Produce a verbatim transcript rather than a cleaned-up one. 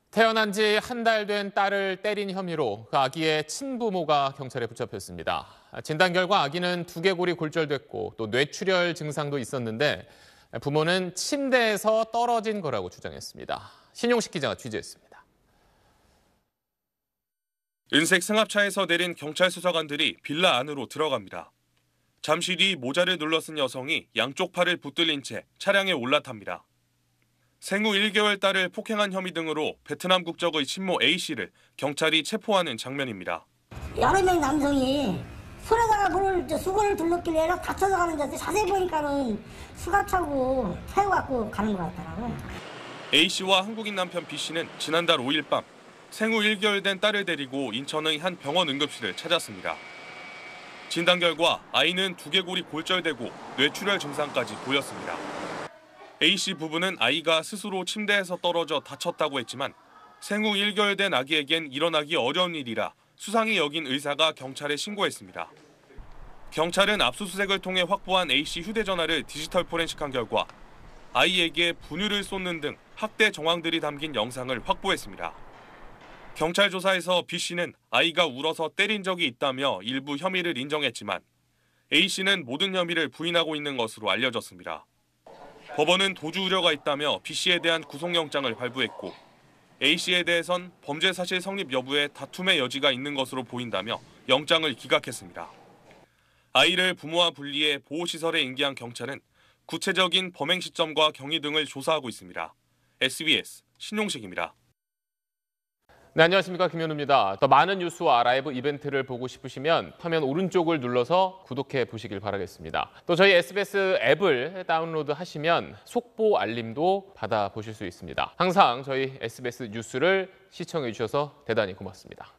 태어난 지 한 달 된 딸을 때린 혐의로 그 아기의 친부모가 경찰에 붙잡혔습니다. 진단 결과 아기는 두개골이 골절됐고 또 뇌출혈 증상도 있었는데 부모는 침대에서 떨어진 거라고 주장했습니다. 신용식 기자가 취재했습니다. 은색 승합차에서 내린 경찰 수사관들이 빌라 안으로 들어갑니다. 잠시 뒤 모자를 눌러쓴 여성이 양쪽 팔을 붙들린 채 차량에 올라탑니다. 생후 일 개월 딸을 폭행한 혐의 등으로 베트남 국적의 친모 A씨를 경찰이 체포하는 장면입니다. 여러 명 남성이 손에다가 물을, 수건을 둘렀길래 다쳐서 가는데 자세히 보니까는 수갑차고 태워갖고 가는 것 같더라고요. A씨와 한국인 남편 B씨는 지난달 오 일 밤 생후 일 개월 된 딸을 데리고 인천의 한 병원 응급실을 찾았습니다. 진단 결과 아이는 두개골이 골절되고 뇌출혈 증상까지 보였습니다. A씨 부부는 아이가 스스로 침대에서 떨어져 다쳤다고 했지만 생후 일 개월 된 아기에겐 일어나기 어려운 일이라 수상히 여긴 의사가 경찰에 신고했습니다. 경찰은 압수수색을 통해 확보한 A씨 휴대전화를 디지털 포렌식한 결과 아이에게 분유를 쏟는 등 학대 정황들이 담긴 영상을 확보했습니다. 경찰 조사에서 B씨는 아이가 울어서 때린 적이 있다며 일부 혐의를 인정했지만 A씨는 모든 혐의를 부인하고 있는 것으로 알려졌습니다. 법원은 도주 우려가 있다며 B씨에 대한 구속영장을 발부했고 A씨에 대해선 범죄 사실 성립 여부에 다툼의 여지가 있는 것으로 보인다며 영장을 기각했습니다. 아이를 부모와 분리해 보호시설에 인계한 경찰은 구체적인 범행 시점과 경위 등을 조사하고 있습니다. 에스비에스 신용식입니다. 네, 안녕하십니까. 김현우입니다. 더 많은 뉴스와 라이브 이벤트를 보고 싶으시면 화면 오른쪽을 눌러서 구독해 보시길 바라겠습니다. 또 저희 에스비에스 앱을 다운로드 하시면 속보 알림도 받아보실 수 있습니다. 항상 저희 에스비에스 뉴스를 시청해 주셔서 대단히 고맙습니다.